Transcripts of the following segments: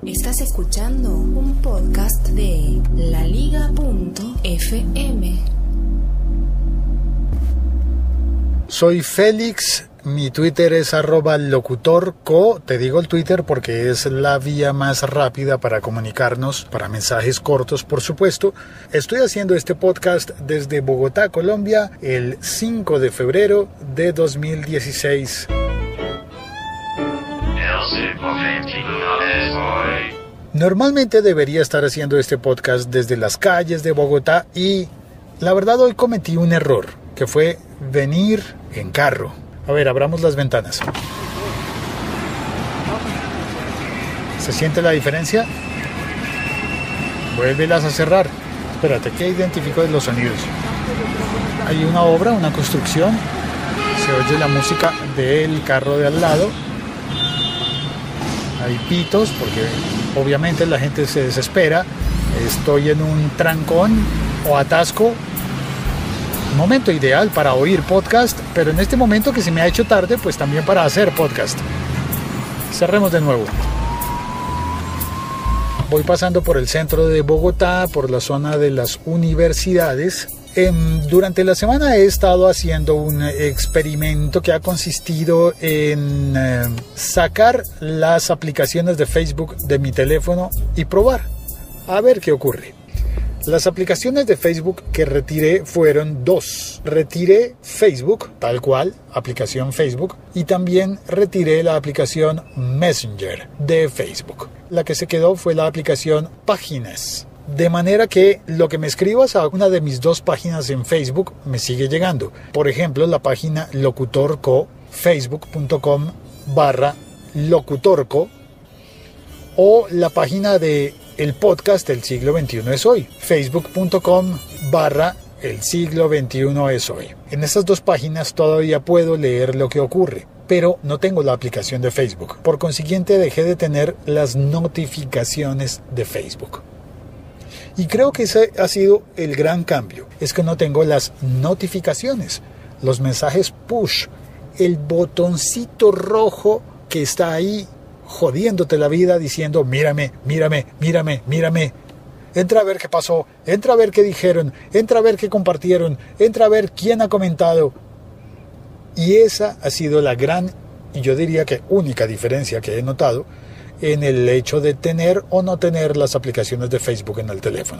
Estás escuchando un podcast de laliga.fm. Soy Félix, mi Twitter es @locutorco, te digo el Twitter porque es la vía más rápida para comunicarnos, para mensajes cortos por supuesto. Estoy haciendo este podcast desde Bogotá, Colombia, el 5 de febrero de 2016. Normalmente debería estar haciendo este podcast desde las calles de Bogotá y la verdad hoy cometí un error, que fue venir en carro. A ver, abramos las ventanas. ¿Se siente la diferencia? Vuélvelas a cerrar. Espérate, que identifico los sonidos. Hay una obra, una construcción. Se oye la música del carro de al lado. Hay pitos porque obviamente la gente se desespera. Estoy en un trancón o atasco. Momento ideal para oír podcast, pero en este momento que se me ha hecho tarde, pues también para hacer podcast. Cerremos de nuevo. Voy pasando por el centro de Bogotá, por la zona de las universidades. Durante la semana he estado haciendo un experimento que ha consistido en sacar las aplicaciones de Facebook de mi teléfono y probar a ver qué ocurre. Las aplicaciones de Facebook que retiré fueron dos. Retiré Facebook, tal cual, aplicación Facebook, y también retiré la aplicación Messenger de Facebook. La que se quedó fue la aplicación Páginas. De manera que lo que me escribas a una de mis dos páginas en Facebook me sigue llegando. Por ejemplo, la página Locutorco, facebook.com/locutorco, o la página de el podcast El Siglo XXI es Hoy, facebook.com/El Siglo XXI es Hoy. En estas dos páginas todavía puedo leer lo que ocurre, pero no tengo la aplicación de Facebook. Por consiguiente, dejé de tener las notificaciones de Facebook. Y creo que ese ha sido el gran cambio. Es que no tengo las notificaciones, los mensajes push, el botoncito rojo que está ahí jodiéndote la vida diciendo mírame. Entra a ver qué pasó, entra a ver qué dijeron, entra a ver qué compartieron, entra a ver quién ha comentado. Y esa ha sido la gran, y yo diría que única diferencia que he notado en el hecho de tener o no tener las aplicaciones de Facebook en el teléfono.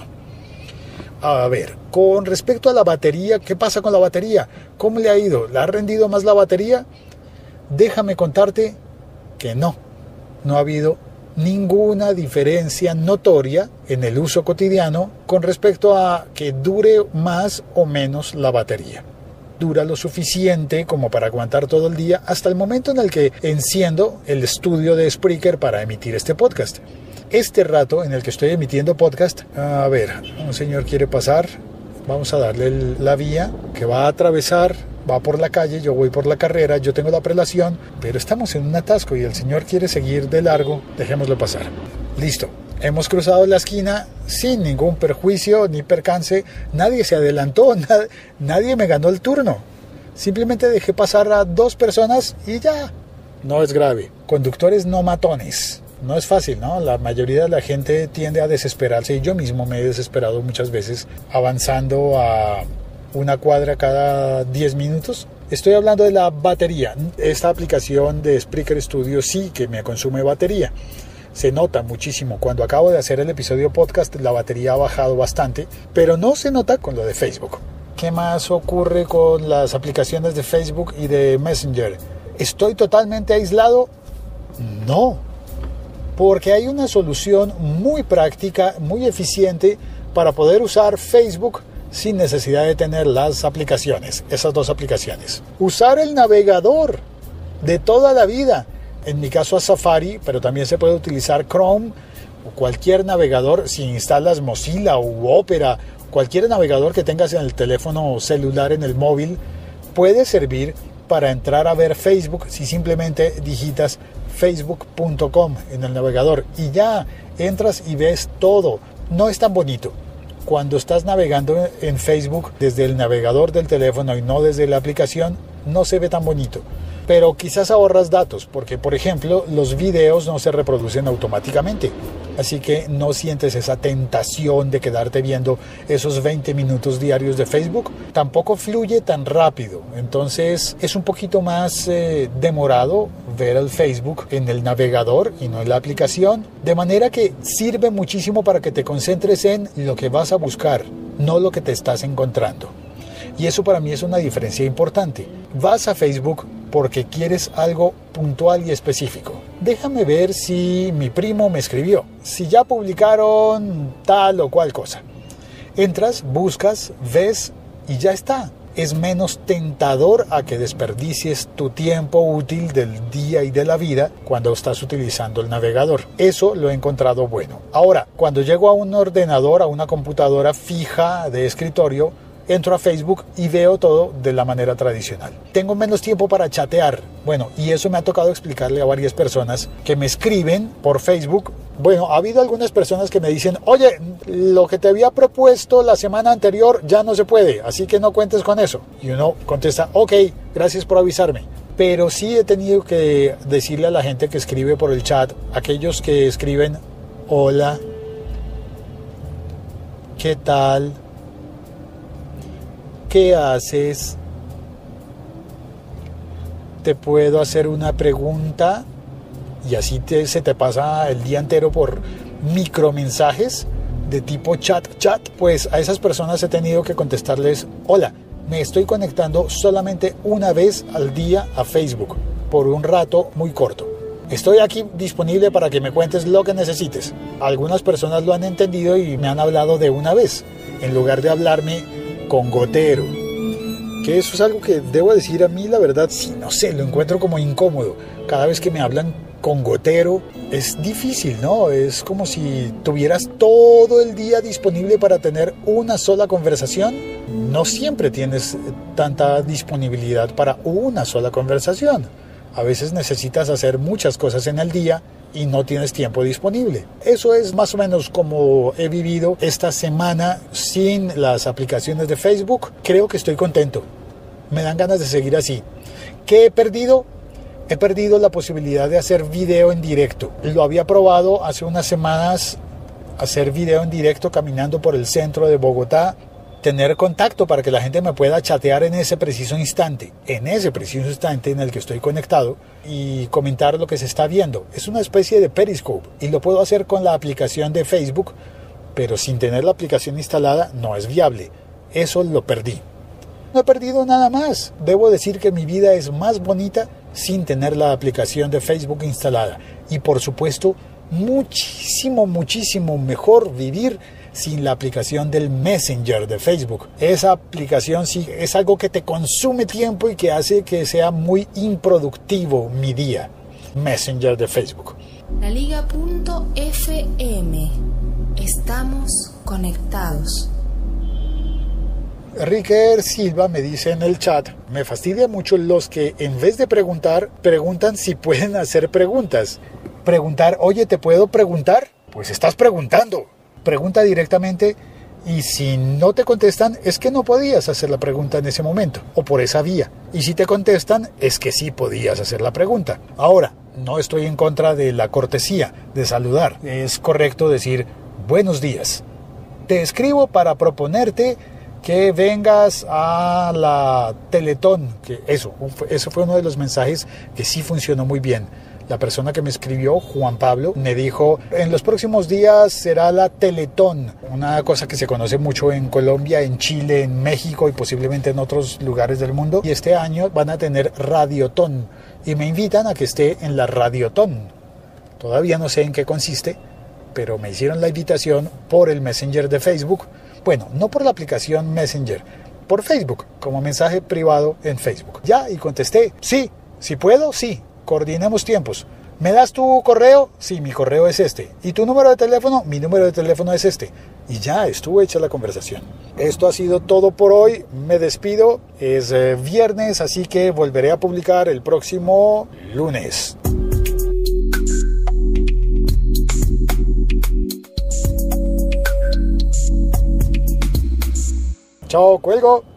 A ver, con respecto a la batería, ¿qué pasa con la batería? ¿Cómo le ha ido? ¿Le ha rendido más la batería? Déjame contarte que no ha habido ninguna diferencia notoria en el uso cotidiano con respecto a que dure más o menos la batería. Dura lo suficiente como para aguantar todo el día hasta el momento en el que enciendo el estudio de Spreaker para emitir este podcast. Este rato en el que estoy emitiendo podcast, a ver, un señor quiere pasar, vamos a darle la vía que va a atravesar. Va por la calle, yo voy por la carrera, yo tengo la prelación, pero estamos en un atasco y el señor quiere seguir de largo, dejémoslo pasar. Listo, hemos cruzado la esquina sin ningún perjuicio ni percance, nadie se adelantó, nadie me ganó el turno. Simplemente dejé pasar a dos personas y ya, no es grave. Conductores no matones. No es fácil, ¿no? La mayoría de la gente tiende a desesperarse y yo mismo me he desesperado muchas veces avanzando a una cuadra cada 10 minutos. Estoy hablando de la batería. Esta aplicación de Spreaker Studio sí que me consume batería. Se nota muchísimo. Cuando acabo de hacer el episodio podcast, la batería ha bajado bastante, pero no se nota con lo de Facebook. ¿Qué más ocurre con las aplicaciones de Facebook y de Messenger? ¿Estoy totalmente aislado? No, porque hay una solución muy práctica, muy eficiente para poder usar Facebook sin necesidad de tener las aplicaciones, esas dos aplicaciones. Usar el navegador de toda la vida. En mi caso es Safari, pero también se puede utilizar Chrome o cualquier navegador. Si instalas Mozilla u Opera, cualquier navegador que tengas en el teléfono celular, en el móvil, puede servir para entrar a ver Facebook si simplemente digitas facebook.com en el navegador y ya entras y ves todo. No es tan bonito. Cuando estás navegando en Facebook desde el navegador del teléfono y no desde la aplicación, no se ve tan bonito. pero quizás ahorras datos, porque por ejemplo los videos no se reproducen automáticamente, así que no sientes esa tentación de quedarte viendo esos 20 minutos diarios de Facebook. Tampoco fluye tan rápido, entonces es un poquito más demorado ver el Facebook en el navegador y no en la aplicación, de manera que sirve muchísimo para que te concentres en lo que vas a buscar, no lo que te estás encontrando. Y eso para mí es una diferencia importante. Vas a Facebook porque quieres algo puntual y específico. Déjame ver si mi primo me escribió, si ya publicaron tal o cual cosa. Entras, buscas, ves y ya está. Es menos tentador a que desperdicies tu tiempo útil del día y de la vida cuando estás utilizando el navegador. Eso lo he encontrado bueno. Ahora, cuando llego a un ordenador, a una computadora fija de escritorio, entro a Facebook y veo todo de la manera tradicional. Tengo menos tiempo para chatear. Bueno, y eso me ha tocado explicarle a varias personas que me escriben por Facebook. Bueno, ha habido algunas personas que me dicen, oye, lo que te había propuesto la semana anterior ya no se puede, así que no cuentes con eso. Y uno contesta, ok, gracias por avisarme. Pero sí he tenido que decirle a la gente que escribe por el chat, aquellos que escriben, hola, ¿qué tal? ¿Qué haces? ¿Te puedo hacer una pregunta? Y así se te pasa el día entero por micromensajes de tipo chat. Pues a esas personas he tenido que contestarles, hola, me estoy conectando solamente una vez al día a Facebook, por un rato muy corto. Estoy aquí disponible para que me cuentes lo que necesites. Algunas personas lo han entendido y me han hablado de una vez, en lugar de hablarme con gotero, que eso es algo que debo decir, a mí la verdad, sí, no sé, lo encuentro como incómodo. Cada vez que me hablan con gotero es difícil, ¿no? Es como si tuvieras todo el día disponible para tener una sola conversación. No siempre tienes tanta disponibilidad para una sola conversación. A veces necesitas hacer muchas cosas en el día y no tienes tiempo disponible. Eso es más o menos como he vivido esta semana sin las aplicaciones de Facebook. Creo que estoy contento. Me dan ganas de seguir así. ¿Qué he perdido? He perdido la posibilidad de hacer video en directo. Lo había probado hace unas semanas, hacer video en directo caminando por el centro de Bogotá, tener contacto para que la gente me pueda chatear en ese preciso instante en el que estoy conectado, y comentar lo que se está viendo. Es una especie de Periscope y lo puedo hacer con la aplicación de Facebook, pero sin tener la aplicación instalada no es viable. Eso lo perdí. No he perdido nada más. Debo decir que mi vida es más bonita sin tener la aplicación de Facebook instalada, y por supuesto muchísimo mejor vivir sin la aplicación del Messenger de Facebook. Esa aplicación sí es algo que te consume tiempo y que hace que sea muy improductivo mi día. Messenger de Facebook. LaLiga.fm. Estamos conectados. Ricker Silva me dice en el chat, me fastidia mucho los que en vez de preguntar, preguntan si pueden hacer preguntas. Preguntar, oye, ¿te puedo preguntar? Pues estás preguntando. Pregunta directamente, y si no te contestan es que no podías hacer la pregunta en ese momento o por esa vía, y si te contestan es que sí podías hacer la pregunta. Ahora, no estoy en contra de la cortesía de saludar. Es correcto decir buenos días. Te escribo para proponerte que vengas a la Teletón, que eso fue uno de los mensajes que sí funcionó muy bien. La persona que me escribió, Juan Pablo, me dijo, en los próximos días será la Teletón, una cosa que se conoce mucho en Colombia, en Chile, en México y posiblemente en otros lugares del mundo. Y este año van a tener Radiotón y me invitan a que esté en la Radiotón. Todavía no sé en qué consiste, pero me hicieron la invitación por el Messenger de Facebook. Bueno, no por la aplicación Messenger, por Facebook, como mensaje privado en Facebook. Ya, y contesté, sí, si puedo, sí. Coordinemos tiempos. ¿Me das tu correo? Sí, mi correo es este. ¿Y tu número de teléfono? Mi número de teléfono es este. Y ya estuvo hecha la conversación. Esto ha sido todo por hoy. Me despido. Es viernes, así que volveré a publicar el próximo lunes. Chao, cuelgo.